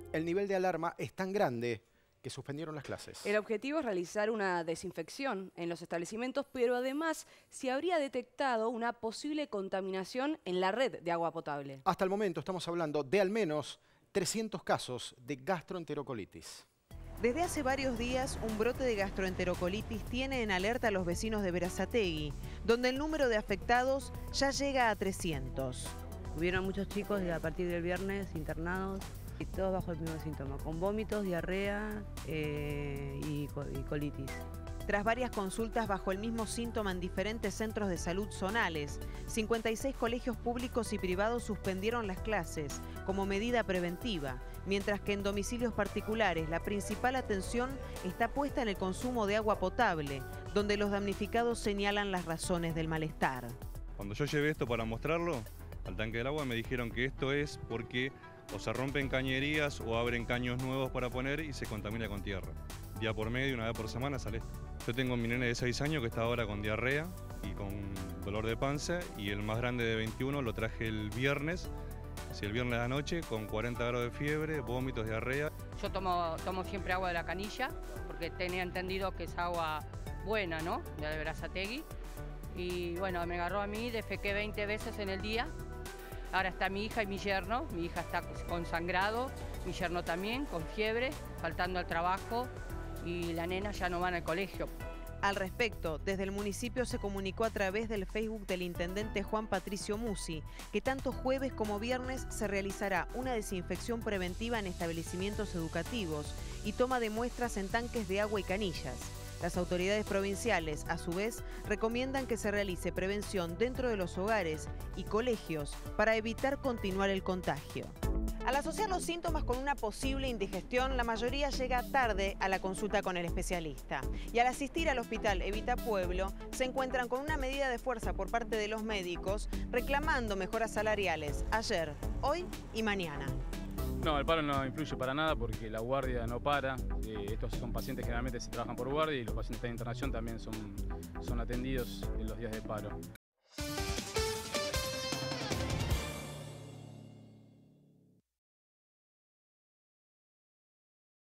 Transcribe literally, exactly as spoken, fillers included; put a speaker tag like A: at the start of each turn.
A: El nivel de alarma es tan grande que suspendieron las clases.
B: El objetivo es realizar una desinfección en los establecimientos, pero además se habría detectado una posible contaminación en la red de agua potable.
A: Hasta el momento estamos hablando de al menos trescientos casos de gastroenterocolitis.
C: Desde hace varios días, un brote de gastroenterocolitis tiene en alerta a los vecinos de Berazategui, donde el número de afectados ya llega a trescientos.
D: Hubieron muchos chicos a partir del viernes internados y todos bajo el mismo síntoma, con vómitos, diarrea eh, y, y colitis.
C: Tras varias consultas bajo el mismo síntoma en diferentes centros de salud zonales, cincuenta y seis colegios públicos y privados suspendieron las clases como medida preventiva, mientras que en domicilios particulares la principal atención está puesta en el consumo de agua potable, donde los damnificados señalan las razones del malestar.
E: Cuando yo llevé esto para mostrarlo al tanque del agua, me dijeron que esto es porque o se rompen cañerías o abren caños nuevos para poner y se contamina con tierra. Día por medio, una vez por semana sale esto. Yo tengo mi nene de seis años que está ahora con diarrea y con dolor de panza, y el más grande de veintiuno lo traje el viernes, sí, el viernes de la noche, con cuarenta grados de fiebre, vómitos, diarrea.
F: Yo tomo, tomo siempre agua de la canilla, porque tenía entendido que es agua buena, ¿no? De la de Berazategui. Y bueno, me agarró a mí, defequé veinte veces en el día. Ahora está mi hija y mi yerno. Mi hija está con sangrado, mi yerno también, con fiebre, faltando al trabajo, y la nena ya no van al colegio.
C: Al respecto, desde el municipio se comunicó a través del Facebook del intendente Juan Patricio Musi que tanto jueves como viernes se realizará una desinfección preventiva en establecimientos educativos y toma de muestras en tanques de agua y canillas. Las autoridades provinciales, a su vez, recomiendan que se realice prevención dentro de los hogares y colegios para evitar continuar el contagio. Al asociar los síntomas con una posible indigestión, la mayoría llega tarde a la consulta con el especialista. Y al asistir al hospital Evita Pueblo, se encuentran con una medida de fuerza por parte de los médicos reclamando mejoras salariales ayer, hoy y mañana.
G: No, el paro no influye para nada porque la guardia no para. Eh, estos son pacientes que generalmente se trabajan por guardia, y los pacientes de internación también son, son atendidos en los días de paro.